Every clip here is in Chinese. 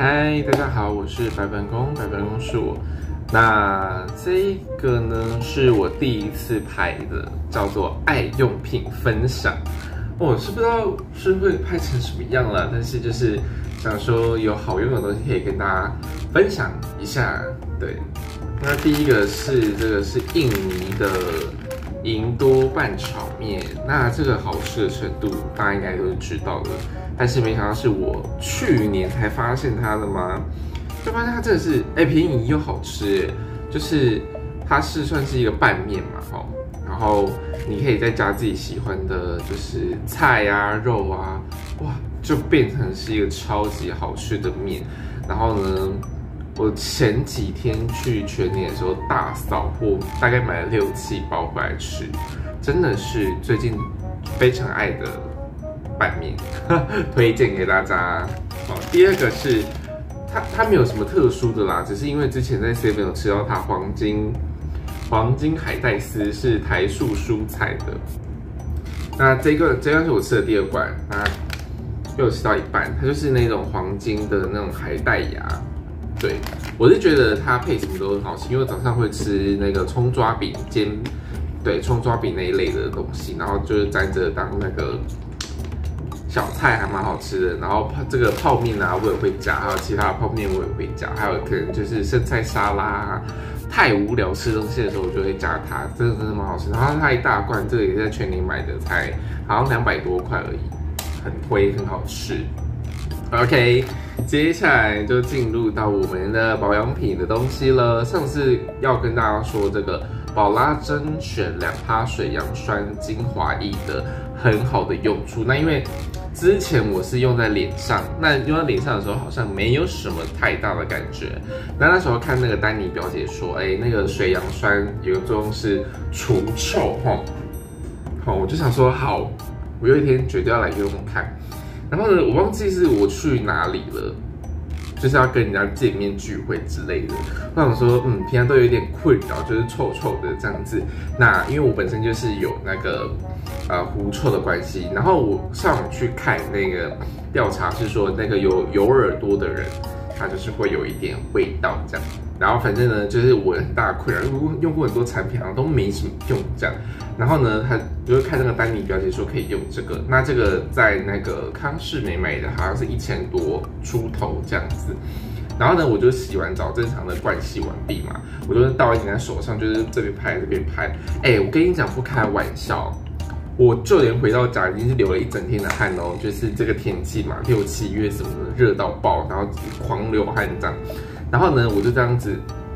嗨，大家好，我是白本宫，白本宫是我。那这个呢是我第一次拍的，叫做爱用品分享。我是不知道是会拍成什么样啦，但是就是想说有好用的东西可以跟大家分享一下。对，那第一个是这个是印尼的银多拌炒面，那这个好吃的程度大家应该都是知道的，但是没想到是我去年才发现它的吗？就发现它真的是便宜又好吃，就是它是算是一个拌面嘛，然后你可以再加自己喜欢的，就是菜啊、肉啊，哇，就变成是一个超级好吃的面。然后呢，我前几天去全年的时候大扫货，大概买了6、7包回来吃，真的是最近非常爱的拌面，推荐给大家。第二个是它没有什么特殊的啦，只是因为之前在 7 有吃到它黄金海带丝是台塑蔬菜的。那这个是我吃的第2罐，那又吃到一半，它就是那种黄金的那种海带芽。对，我是觉得它配什么都很好吃，因为我早上会吃那个葱抓饼葱抓饼那一类的东西，然后就是沾着当那个小菜，还蛮好吃的。然后这个泡面啊，我也会加，还有其他的泡面我也会加，还有可能就是生菜沙拉。太无聊吃东西的时候，我就会加它，真的蛮好吃。然后它一大罐，这个也是在全年买的，才好像200多块而已，很推，很好吃。OK， 接下来就进入到我们的保养品的东西了。上次要跟大家说这个宝拉甄选2%水杨酸精华液的很好的用处。那因为之前我是用在脸上，那用在脸上的时候好像没有什么太大的感觉。那时候看那个丹妮表姐说，那个水杨酸有个作用是除臭我就想说好，我有一天绝对要来用用看。然后呢，我忘记是我去哪里了，就是要跟人家见面聚会之类的。我想说，平常都有点困扰，就是臭臭的这样子。那因为我本身就是有那个狐臭的关系，然后我上网去看那个调查是说，那个有耳朵的人，他就是会有一点味道这样。然后反正呢，就是我很大的困扰，用过很多产品好像都没什么用这样。然后呢，他就是看那个丹妮表姐说可以用这个，那这个在那个康士美买的，好像是1000多出头这样子。然后呢，我就洗完澡，正常的盥洗完毕嘛，我就倒一点在手上，就是这边拍这边拍。我跟你讲不开玩笑，我就连回到家已经是流了一整天的汗哦，就是这个天气嘛，6、7月什么的热到爆，然后狂流汗这样。然后呢，我就这样子。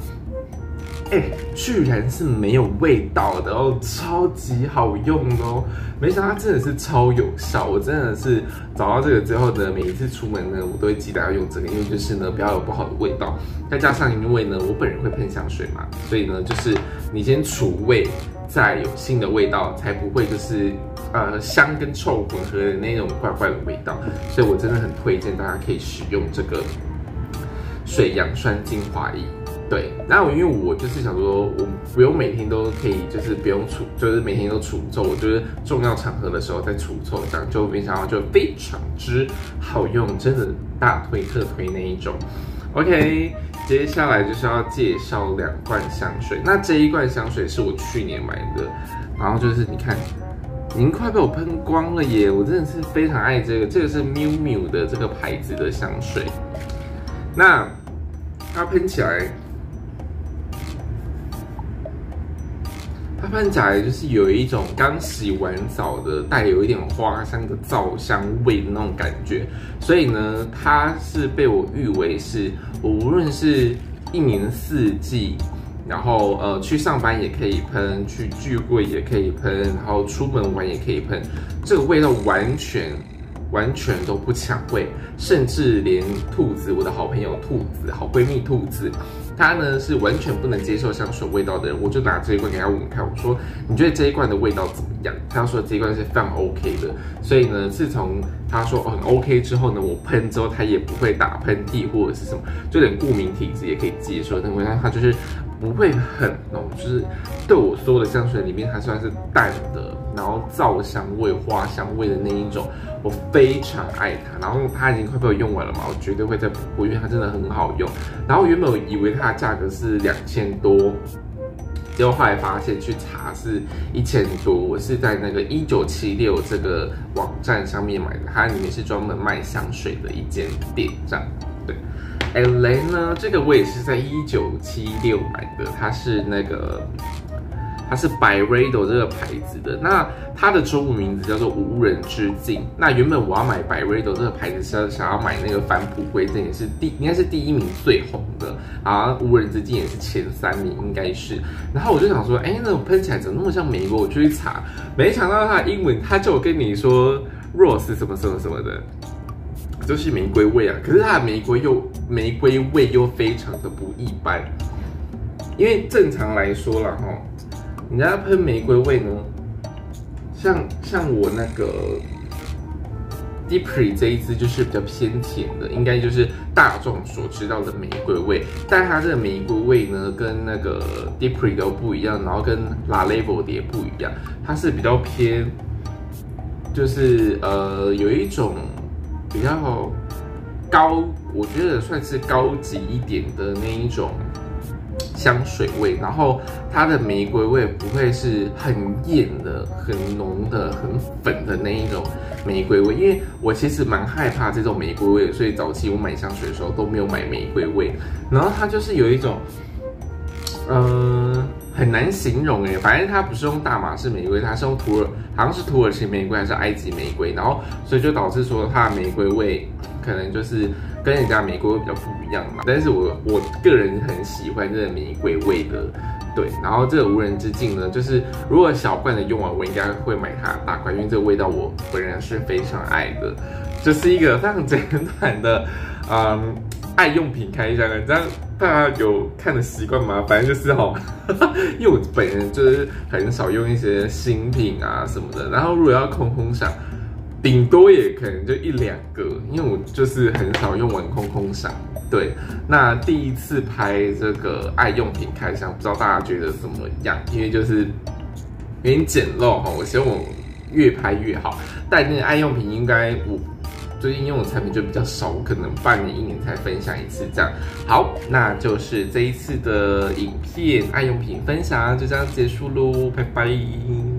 居然是没有味道的哦，超级好用的哦！没想到它真的是超有效，我真的是找到这个之后呢，每一次出门呢，我都会记得要用这个，因为就是呢，不要有不好的味道。再加上因为呢，我本人会喷香水嘛，所以呢，就是你先除味，再有新的味道，才不会就是香跟臭混合的那种怪怪的味道。所以我真的很推荐大家可以使用这个水杨酸精华液。对，然后因为我就是想说，我不用每天都可以，就是不用就是每天都除臭，我就是重要场合的时候再除臭，这样就没想到就非常之好用，真的大推特推那一种。OK， 接下来就是要介绍2罐香水，那这一罐香水是我去年买的，然后就是你看，已经快被我喷光了耶，我真的是非常爱这个是 Miu Miu 的这个牌子的香水，那它喷起来。它喷起来就是有一种刚洗完澡的带有一点花香的皂香味的那种感觉，所以呢，它是被我誉为是我无论是1年4季，然后去上班也可以喷，去聚会也可以喷，然后出门玩也可以喷，这个味道完全都不抢味，甚至连兔子，我的好朋友兔子，好闺蜜兔子。他呢是完全不能接受香水味道的人，我就拿这一罐给他闻看，我说你觉得这一罐的味道怎么样？他说这一罐是非常 OK 的，所以呢，自从他说很 OK 之后呢，我喷之后他也不会打喷嚏或者是什么，就连过敏体质也可以接受，那味道它就是不会很浓，就是对我所有的香水里面，它算是淡的，然后皂香味、花香味的那一种。 我非常爱它。然后它已经快被我用完了嘛，我绝对会再补货，因为它真的很好用。然后原本我以为它的价格是2000多。结果后来发现去查是1000多，我是在那个1976这个网站上面买的，它里面是专门卖香水的一间店，这样对。LA 呢，这个我也是在1976买的，它是Byredo 这个牌子的，那它的中文名字叫做无人之境。那原本我要买 Byredo 这个牌子是想要买那个返璞归真，也是应该是第1名最红的，啊，无人之境也是前3名应该是。然后我就想说，那种喷起来怎么那么像玫瑰？我就去查，没想到它的英文，它就跟你说 rose 什么什么什么的，就是玫瑰味啊。可是它的玫瑰味又非常的不一般，因为正常来说啦齁。人家喷玫瑰味呢，像我那个 Dipri 这一支就是比较偏甜的，应该就是大众所知道的玫瑰味。但它这个玫瑰味呢，跟那个 Dipri 都不一样，然后跟 La Label 的也不一样，它是比较偏，就是有一种比较高，我觉得算是高级一点的那一种。香水味，然后它的玫瑰味不会是很艳的、很浓的、很粉的那一种玫瑰味，因为我其实蛮害怕这种玫瑰味的，所以早期我买香水的时候都没有买玫瑰味。然后它就是有一种，很难形容反正它不是用大马士玫瑰，它是用好像是土耳其玫瑰还是埃及玫瑰，然后所以就导致说它的玫瑰味可能就是跟人家玫瑰味比较不一样嘛。但是我个人很喜欢这个玫瑰味的，对。然后这个无人之境呢，就是如果小罐的用完，我应该会买它的大罐，因为这个味道我本人是非常爱的，就是一个非常简短的，爱用品开箱，这样大家有看的习惯吗？反正就是因为我本人就是很少用一些新品啊什么的，然后如果要空赏，顶多也可能就1、2个，因为我就是很少用完空赏。对，那第一次拍这个爱用品开箱，不知道大家觉得怎么样？因为就是有点简陋我希望我越拍越好。但那个爱用品应该我最近用的产品就比较少，我可能半年、1年才分享一次这样。好，那就是这一次的影片爱用品分享就这样结束喽，拜拜。